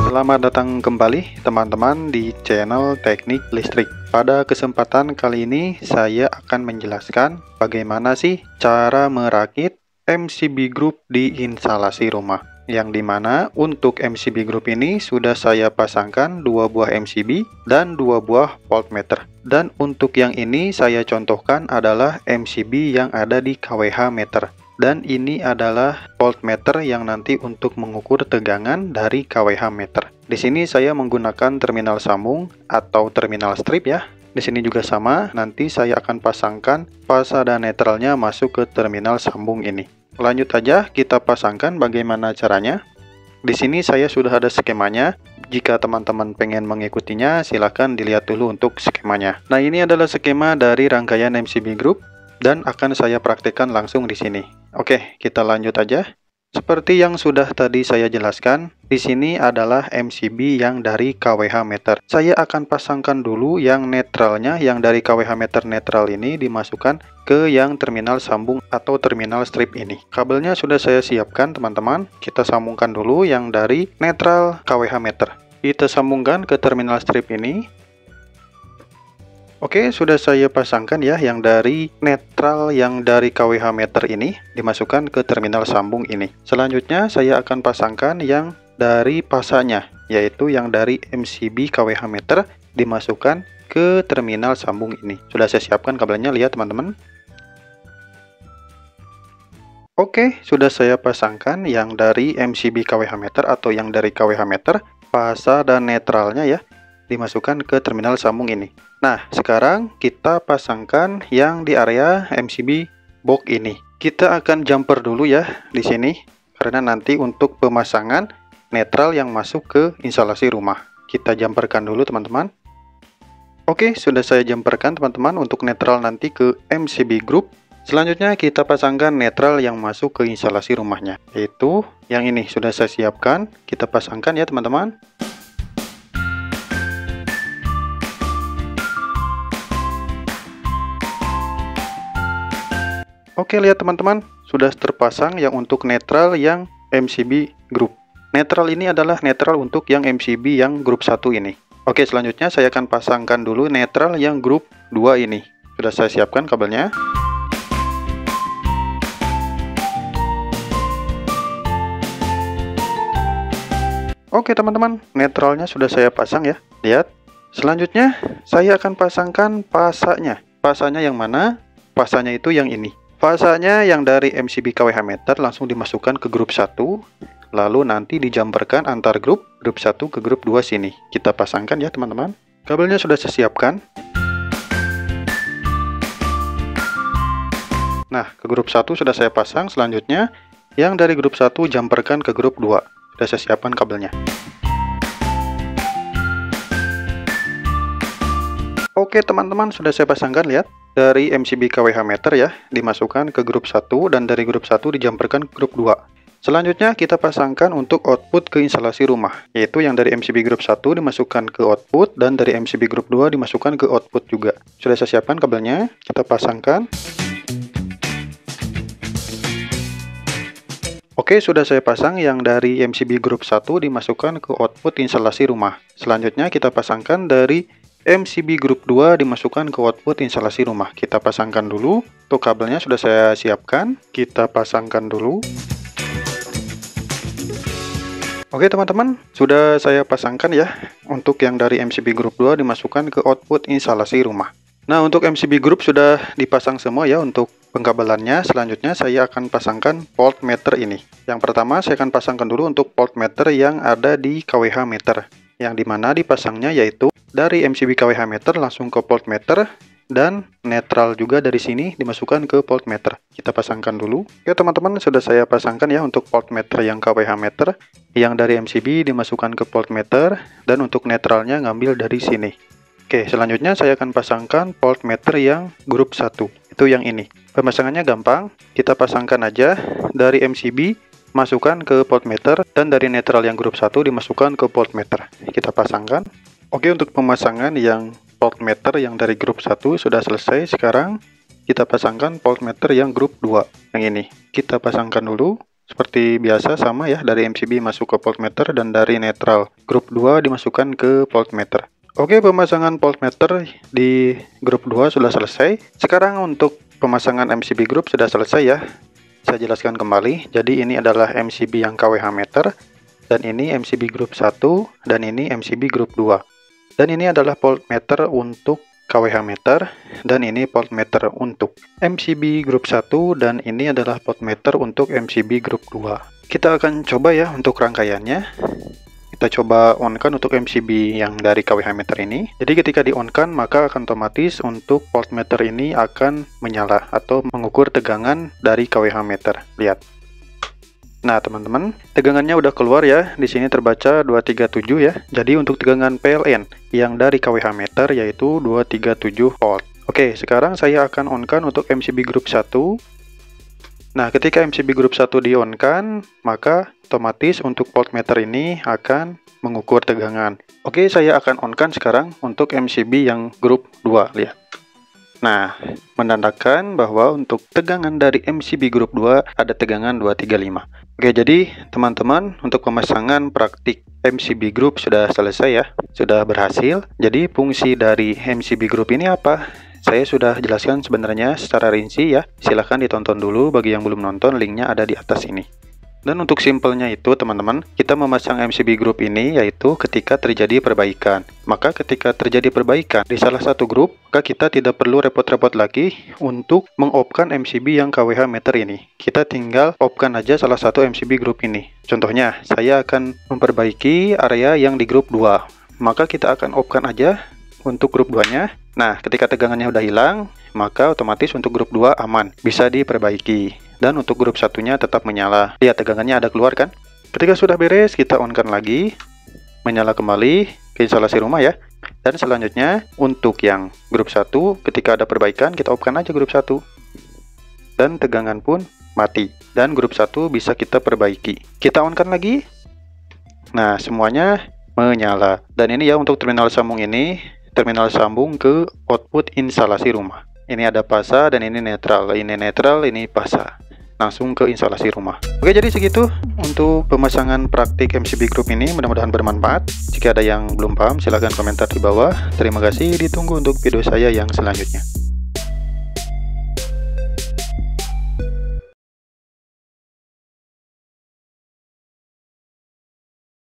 Selamat datang kembali teman-teman di channel Teknik Listrik. Pada kesempatan kali ini saya akan menjelaskan bagaimana sih cara merakit MCB group di instalasi rumah. Yang dimana untuk MCB group ini sudah saya pasangkan 2 buah MCB dan 2 buah voltmeter. Dan untuk yang ini saya contohkan adalah MCB yang ada di kWh meter. Dan ini adalah voltmeter yang nanti untuk mengukur tegangan dari kWh meter. Di sini saya menggunakan terminal sambung atau terminal strip ya. Di sini juga sama, nanti saya akan pasangkan fasa dan netralnya masuk ke terminal sambung ini. Lanjut aja kita pasangkan bagaimana caranya. Di sini saya sudah ada skemanya. Jika teman-teman pengen mengikutinya, silahkan dilihat dulu untuk skemanya. Nah, ini adalah skema dari rangkaian MCB group dan akan saya praktekkan langsung di sini. Oke, kita lanjut aja. Seperti yang sudah tadi saya jelaskan, di sini adalah MCB yang dari kWh meter. Saya akan pasangkan dulu yang netralnya, yang dari kWh meter netral ini dimasukkan ke yang terminal sambung atau terminal strip ini. Kabelnya sudah saya siapkan teman-teman. Kita sambungkan dulu yang dari netral kWh meter. Kita sambungkan ke terminal strip ini. Oke, sudah saya pasangkan ya yang dari netral yang dari kWh meter ini dimasukkan ke terminal sambung ini. Selanjutnya saya akan pasangkan yang dari pasanya, yaitu yang dari MCB kWh meter dimasukkan ke terminal sambung ini. Sudah saya siapkan kabelnya, lihat teman-teman. Oke, sudah saya pasangkan yang dari MCB kWh meter atau yang dari kWh meter, fasa dan netralnya ya, dimasukkan ke terminal sambung ini. Nah, sekarang kita pasangkan yang di area MCB box ini. Kita akan jumper dulu ya di sini, karena nanti untuk pemasangan netral yang masuk ke instalasi rumah. Kita jumperkan dulu teman-teman. Oke, sudah saya jumperkan teman-teman untuk netral nanti ke MCB group. Selanjutnya kita pasangkan netral yang masuk ke instalasi rumahnya, yaitu yang ini sudah saya siapkan. Kita pasangkan ya teman-teman. Oke, lihat teman-teman, sudah terpasang yang untuk netral yang MCB group. Netral ini adalah netral untuk yang MCB yang grup 1 ini. Oke, selanjutnya saya akan pasangkan dulu netral yang grup 2 ini. Sudah saya siapkan kabelnya. Oke teman-teman, netralnya sudah saya pasang ya. Lihat. Selanjutnya saya akan pasangkan pasanya. Pasanya yang mana? Pasanya itu yang ini. Fasanya yang dari MCB kWh meter langsung dimasukkan ke grup 1, lalu nanti dijumperkan antar grup 1 ke grup 2 sini. Kita pasangkan ya teman-teman. Kabelnya sudah saya siapkan. Nah, ke grup 1 sudah saya pasang. Selanjutnya, yang dari grup 1 jumperkan ke grup 2. Sudah saya siapkan kabelnya. Oke teman-teman, sudah saya pasangkan, lihat. Dari MCB kWh meter ya, dimasukkan ke grup 1 dan dari grup 1 dijumperkan ke grup 2. Selanjutnya kita pasangkan untuk output ke instalasi rumah, yaitu yang dari MCB grup 1 dimasukkan ke output dan dari MCB grup 2 dimasukkan ke output juga. Sudah saya siapkan kabelnya, kita pasangkan. Oke, sudah saya pasang yang dari MCB grup 1 dimasukkan ke output instalasi rumah. Selanjutnya kita pasangkan dari MCB group 2 dimasukkan ke output instalasi rumah. Kita pasangkan dulu. Untuk kabelnya sudah saya siapkan. Kita pasangkan dulu. Oke teman-teman, sudah saya pasangkan ya. Untuk yang dari MCB group 2 dimasukkan ke output instalasi rumah. Nah, untuk MCB group sudah dipasang semua ya untuk pengkabelannya. Selanjutnya saya akan pasangkan voltmeter ini. Yang pertama saya akan pasangkan dulu untuk voltmeter yang ada di kWh meter. Yang dimana dipasangnya yaitu dari MCB kWh meter langsung ke voltmeter dan netral juga dari sini dimasukkan ke voltmeter. Kita pasangkan dulu. Oke teman-teman, sudah saya pasangkan ya untuk voltmeter yang kWh meter, yang dari MCB dimasukkan ke voltmeter dan untuk netralnya ngambil dari sini. Oke, selanjutnya saya akan pasangkan voltmeter yang grup 1. Itu yang ini. Pemasangannya gampang. Kita pasangkan aja dari MCB masukkan ke voltmeter dan dari netral yang grup 1 dimasukkan ke voltmeter. Kita pasangkan. Oke, untuk pemasangan yang voltmeter yang dari grup 1 sudah selesai. Sekarang kita pasangkan voltmeter yang grup 2 yang ini. Kita pasangkan dulu. seperti biasa sama ya, dari MCB masuk ke voltmeter dan dari netral grup 2 dimasukkan ke voltmeter. Oke, pemasangan voltmeter di grup 2 sudah selesai. Sekarang untuk pemasangan MCB group sudah selesai ya. Saya jelaskan kembali. Jadi ini adalah MCB yang kWh meter, dan ini MCB group 1, dan ini MCB group 2. Dan ini adalah voltmeter untuk kWh meter, dan ini voltmeter untuk MCB group 1, dan ini adalah voltmeter untuk MCB group 2. Kita akan coba ya untuk rangkaiannya. Kita coba on-kan untuk MCB yang dari kWh meter ini. Jadi ketika di-on-kan, maka akan otomatis untuk voltmeter ini akan menyala atau mengukur tegangan dari kWh meter. Lihat. Nah, teman-teman, tegangannya udah keluar ya. Di sini terbaca 237 ya. Jadi untuk tegangan PLN yang dari kWh meter yaitu 237 volt. Oke, sekarang saya akan on-kan untuk MCB group 1. Nah, ketika MCB group 1 di-on-kan, maka otomatis untuk voltmeter ini akan mengukur tegangan. Oke, saya akan on-kan sekarang untuk MCB yang grup 2. Lihat. Nah, menandakan bahwa untuk tegangan dari MCB group 2 ada tegangan 235. Oke, jadi teman-teman, untuk pemasangan praktik MCB group sudah selesai ya, sudah berhasil. Jadi fungsi dari MCB group ini apa? Saya sudah jelaskan sebenarnya secara rinci ya. Silahkan ditonton dulu, bagi yang belum nonton linknya ada di atas ini. Dan untuk simpelnya itu teman-teman, kita memasang MCB group ini yaitu ketika terjadi perbaikan. Maka ketika terjadi perbaikan di salah satu grup, maka kita tidak perlu repot-repot lagi untuk meng-off-kan MCB yang kWh meter ini. Kita tinggal off-kan aja salah satu MCB group ini. Contohnya, saya akan memperbaiki area yang di grup 2. Maka kita akan off-kan aja untuk grup 2-nya. Nah, ketika tegangannya udah hilang, maka otomatis untuk grup 2 aman, bisa diperbaiki. Dan untuk grup satunya tetap menyala. Lihat, tegangannya ada keluar kan? Ketika sudah beres, kita on-kan lagi, menyala kembali ke instalasi rumah ya. Dan selanjutnya, untuk yang grup 1, ketika ada perbaikan, kita off-kan aja grup 1. Dan tegangan pun mati. Dan grup 1 bisa kita perbaiki. Kita on-kan lagi. Nah, semuanya menyala. Dan ini ya untuk terminal sambung ini, terminal sambung ke output instalasi rumah. Ini ada pasa dan ini netral. Ini netral, ini pasa. Langsung ke instalasi rumah. Oke, jadi segitu untuk pemasangan praktik MCB group ini. Mudah-mudahan bermanfaat. Jika ada yang belum paham, silahkan komentar di bawah. Terima kasih, ditunggu untuk video saya yang selanjutnya.